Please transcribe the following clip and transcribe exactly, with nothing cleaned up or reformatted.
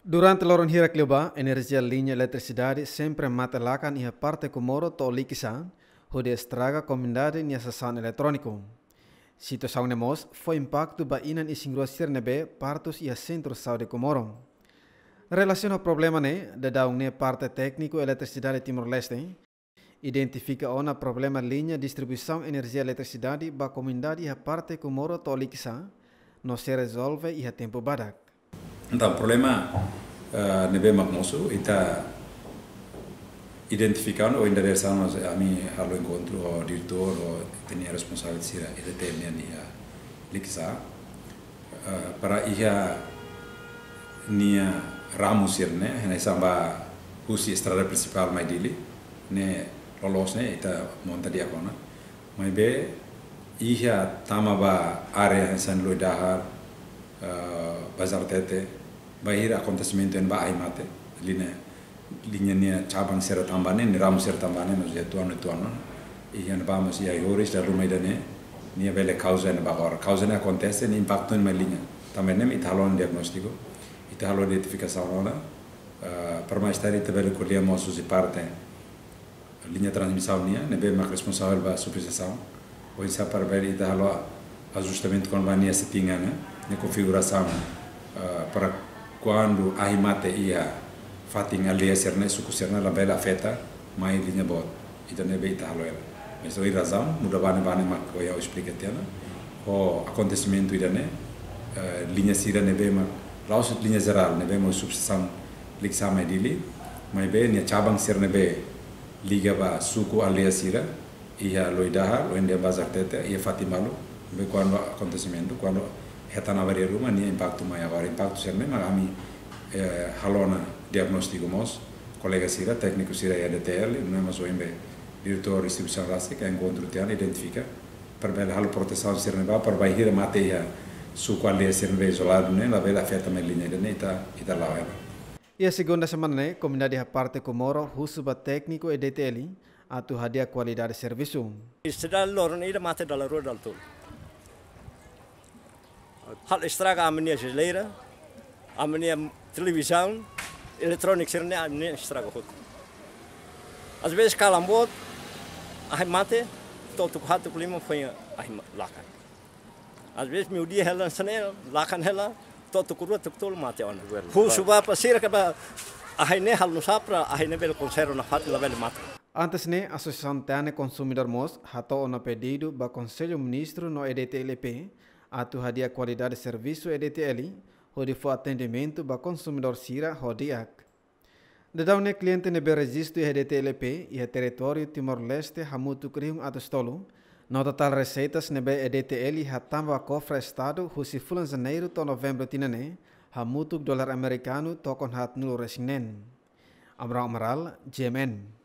Durante l'ora hira clioba, energia linha eletricidade sempre matelakan ia parte Comoro to likisan, onde estraga comunidade nia sasan eletrônico. Situação nemos foi impacto ba inan ising ruasir nebe partos ia centro saúde Comoro. Relação ao problema ne, da daung ne parte técnico eletricidade Timor-Leste, identifica ona problema linha distribuição energia eletricidade ba comunidade ia parte Comoro to likisan, não se resolve ia tempo badak. Então, o problema uh, nebe makmoso ita identificando ou endereçando a mim ao encontro o diretor ou tinha responsável de ele ter nia liksa uh, para ia nia ramus irne hena samba husi estrada principal mai dili ne lolos ne ita monta dia kona mai be ia tamaba area san loidahar uh, bazar tete bahir acontecimento en ba aimate linha linha nia cabang sera tambane ni ramu sera tambane mas ya tuan tuan e an ba mas ya horis da rumai dane nia bele causa en ba hora causa ne acontece ni impacto en ma linha também nem italon diagnóstico italo identificação lá para mais tarde teve colher moços de parte linha transmissão nia ne be ma responsável ba supervisão ou isso para ver italo ajustamento com a linha settinga né ne configuração para quando a imate ia fating alia serne suku serne la bela afeta mai linha bot itu ne be italo ela mas oi razão muda bane bane mak ko eu explica tena o acontecimento ida ne linha sira ne be mak laus linha geral ne be mo substituição liksa mai dili mai be ne cabang serne be liga ba suku alia sira ia loidaha loinde bazar tete ia fatimalo be quando acontecimento quando hetana vari rumah ni impacto mai agora impacto serne mas ami eh, halona diagnóstico mos colega sira técnico sira E D T L não é mais o embe diretor de distribuição elétrica encontro tiana identifica para ver hal proteção sira ba para vai hira mateia su quale sira isolado né la bela afeta me linha de neta ita lá ela. E a segunda semana né comunidade a parte Comoro husuba técnico E D T L atu hadia qualidade de serviço. Istral lorn ida mate dalla roda al tul. Hal estraga a mania geleira, a mania televisão, eletrônica sirne a mania estraga hot. Às vezes calambot, a mate, todo o rato clima foi a lacan. Às vezes meu dia ela sanela, lacan ela, todo o curva todo mate ona. Fu suba para ser que a ne hal no sapra, a ne bel conserva na fat la bel mate. Antes ne Associação Tiana Consumidor Mos hatou ona pedido ba Conselho Ministro no E D T L P atu hadia qualidade de serviço E D T L, onde foi atendimento ba consumidor sira hodiak. De daune cliente nebe registro E D T L P e território Timor-Leste hamutu kriung atu stolo, no total receitas nebe E D T L hatamba cofre estado husi fulan janeiro to novembro tinane, hamutuk dolar americano tokon hat nulu resinen. Amra Amaral, G M N.